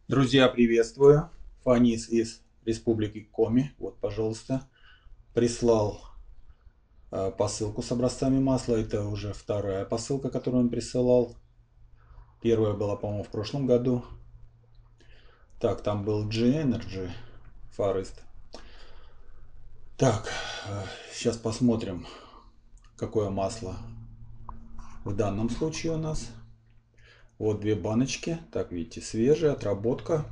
Друзья, приветствую. Фанис из Республики Коми. Вот, пожалуйста, прислал посылку с образцами масла. Это уже вторая посылка, которую он присылал. Первая была, по-моему, в прошлом году. Так, там был G-Energy Forest. Так, сейчас посмотрим, какое масло в данном случае у нас. Вот две баночки. Так, видите, свежая отработка.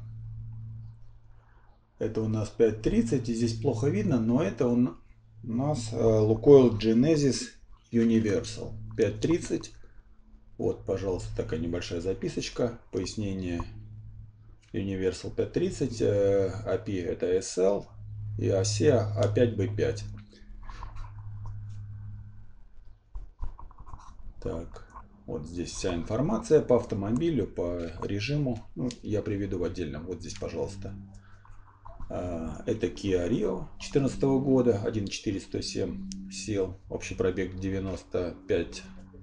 Это у нас 5.30, и здесь плохо видно, но это у нас Lukoil Genesis Universal 5.30. Вот, пожалуйста, такая небольшая записочка, пояснение Universal 5.30, API это SL и ASEA A5B5. Так, вот здесь вся информация по автомобилю, по режиму. Ну, я приведу в отдельном. Вот здесь, пожалуйста. Это Kia Rio 2014 года, 1.407 сил, общий пробег 95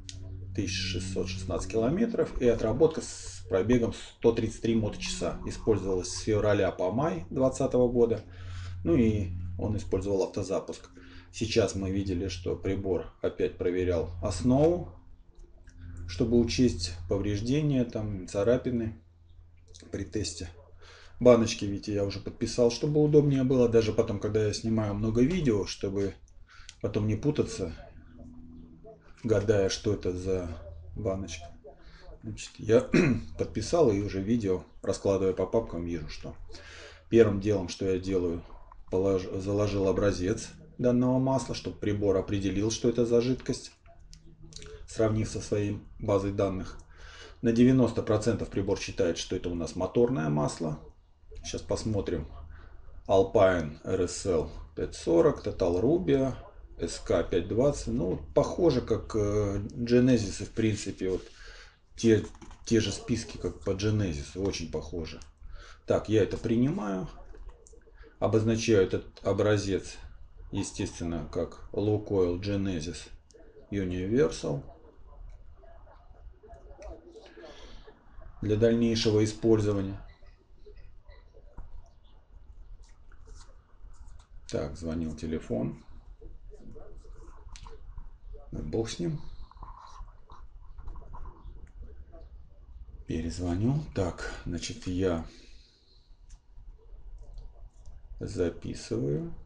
616 километров и отработка с пробегом 133 моточаса. Использовалась с февраля по май 2020 года. Ну и он использовал автозапуск. Сейчас мы видели, что прибор опять проверял основу, чтобы учесть повреждения, там, царапины при тесте. Баночки, видите, я уже подписал, чтобы удобнее было. Даже потом, когда я снимаю много видео, чтобы потом не путаться, гадая, что это за баночка. Значит, я подписал и уже видео, раскладывая по папкам, вижу, что первым делом, что я делаю, заложил образец данного масла, чтобы прибор определил, что это за жидкость, сравнив со своей базой данных. На 90% прибор считает, что это у нас моторное масло. Сейчас посмотрим. Alpine RSL 540, Total Rubia, SK 520. Ну, похоже, как Genesis, в принципе, вот те же списки, как по Genesis, очень похожи. Так, я это принимаю. Обозначаю этот образец, естественно, как Lukoil Genesis Universal. Для дальнейшего использования. Так, звонил телефон. Бог с ним. Перезвоню. Так, значит, я записываю.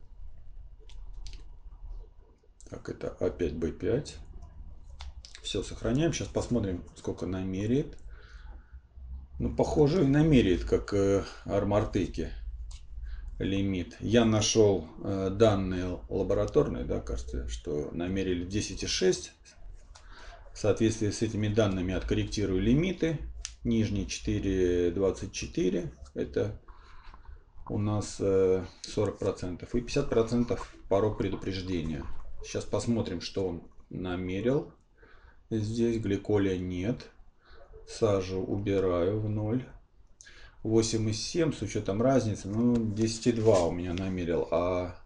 Так, это А5Б5. Все, сохраняем. Сейчас посмотрим, сколько намеряет. Ну, похоже, и намеряет, как Армартеки лимит. Я нашел данные лабораторные, да, кажется, что намерили 10,6. В соответствии с этими данными откорректирую лимиты. Нижний 4,24. Это у нас 40%. И 50% порог предупреждения. Сейчас посмотрим, что он намерил. Здесь гликолия нет. Сажу убираю в ноль. 8,7 с учетом разницы. Ну, 10,2 у меня намерил. А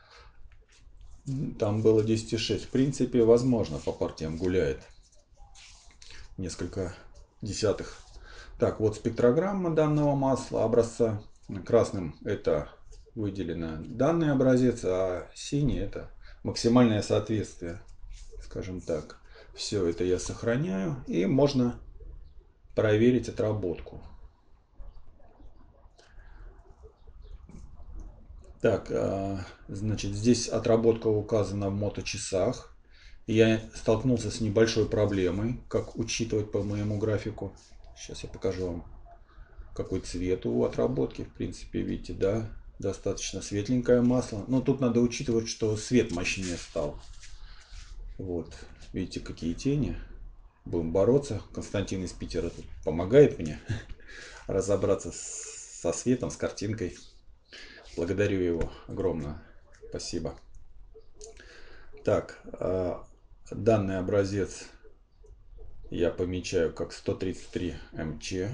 там было 10,6. В принципе, возможно, по партиям гуляет. Несколько десятых. Так, вот спектрограмма данного масла образца. Красным это выделено данный образец, а синий это максимальное соответствие, скажем так. Все это я сохраняю, и можно проверить отработку. Так, значит, здесь отработка указана в моточасах. Я столкнулся с небольшой проблемой, как учитывать по моему графику. Сейчас я покажу вам, какой цвет у отработки. В принципе, видите, да, достаточно светленькое масло. Но тут надо учитывать, что свет мощнее стал. Вот, видите, какие тени. Будем бороться. Константин из Питера тут помогает мне разобраться со светом, с картинкой. Благодарю его огромное. Спасибо. Так, данный образец я помечаю как 133 МЧ.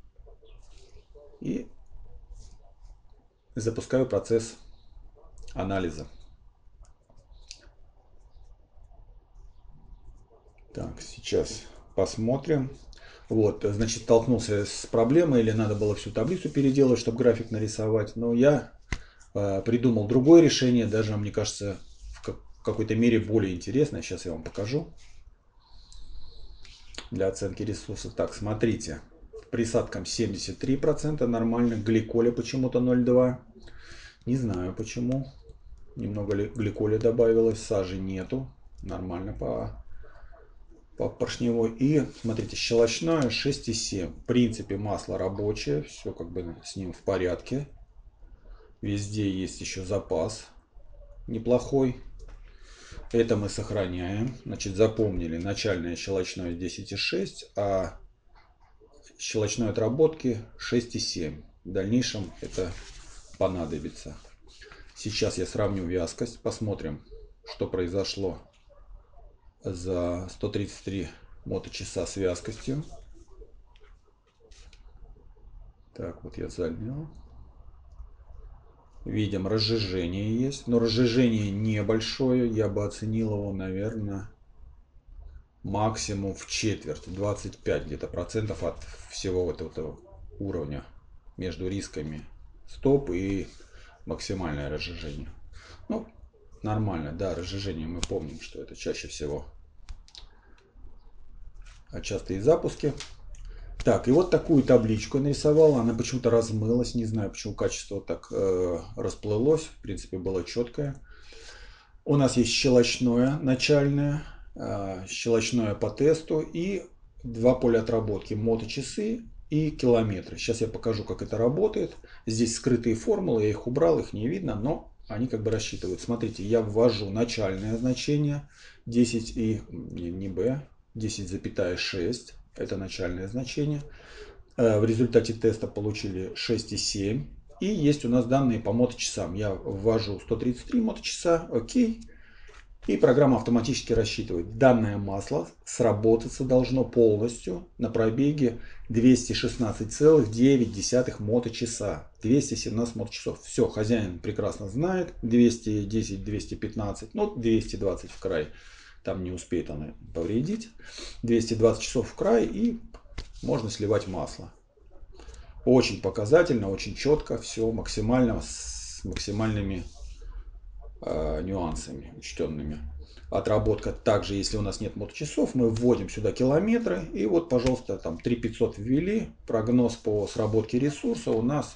И запускаю процесс анализа. Так, сейчас посмотрим. Вот, значит, столкнулся с проблемой, или надо было всю таблицу переделать, чтобы график нарисовать. Но я придумал другое решение, даже, мне кажется, в какой-то мере более интересное. Сейчас я вам покажу. Для оценки ресурсов. Так, смотрите. Присадкам 73% нормально. Гликоля почему-то 0,2. Не знаю почему. Немного гликоля добавилось. Сажи нету. Нормально по поршневой. И смотрите, щелочное 6,7. В принципе, масло рабочее. Все как бы с ним в порядке. Везде есть еще запас неплохой. Это мы сохраняем. Значит, запомнили, начальное щелочное 10,6, а щелочной отработки 6,7. В дальнейшем это понадобится. Сейчас я сравню вязкость. Посмотрим, что произошло за 133 моточаса с вязкостью. Так, вот я залил. Видим, разжижение есть, но разжижение небольшое. Я бы оценил его, наверное, максимум в четверть, 25 где-то процентов от всего вот этого уровня между рисками стоп и максимальное разжижение. Ну, нормально, да, разжижение мы помним, что это чаще всего частые запуски. Так, и вот такую табличку я нарисовал. Она почему-то размылась. Не знаю, почему качество так расплылось. В принципе, было четкое. У нас есть щелочное начальное, щелочное по тесту и два поля отработки. Моточасы и километры. Сейчас я покажу, как это работает. Здесь скрытые формулы. Я их убрал, их не видно, но они как бы рассчитывают. Смотрите, я ввожу начальное значение 10 и не b, 10,6. Это начальное значение. В результате теста получили 6,7. И есть у нас данные по моточасам. Я ввожу 133 моточаса. Окей. И программа автоматически рассчитывает. Данное масло сработаться должно полностью на пробеге 216,9 моточаса. 217 моточасов. Все, хозяин прекрасно знает. 210, 215, ну 220 в край. Там не успеет она повредить. 220 часов в край и можно сливать масло. Очень показательно, очень четко, все максимально, с максимальными нюансами учтенными. Отработка также, если у нас нет моточасов, мы вводим сюда километры. И вот, пожалуйста, там 3500 ввели. Прогноз по сработке ресурса у нас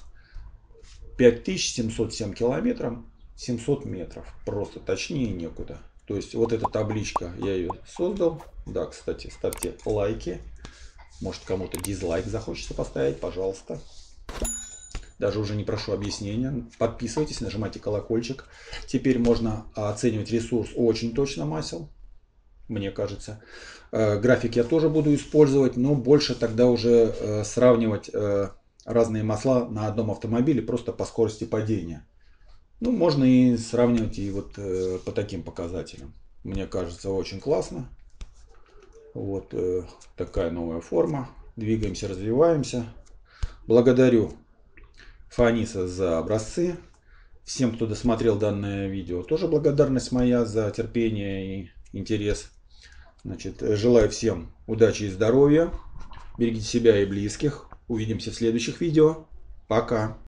5707 километров, 700 метров. Просто точнее некуда. То есть вот эта табличка, я ее создал. Да, кстати, ставьте лайки. Может, кому-то дизлайк захочется поставить, пожалуйста. Даже уже не прошу объяснения. Подписывайтесь, нажимайте колокольчик. Теперь можно оценивать ресурс очень точно масел, мне кажется. График я тоже буду использовать, но больше тогда уже сравнивать разные масла на одном автомобиле просто по скорости падения. Ну, можно и сравнивать и вот по таким показателям. Мне кажется, очень классно. Вот такая новая форма. Двигаемся, развиваемся. Благодарю Фаниса за образцы. Всем, кто досмотрел данное видео, тоже благодарность моя за терпение и интерес. Значит, желаю всем удачи и здоровья. Берегите себя и близких. Увидимся в следующих видео. Пока.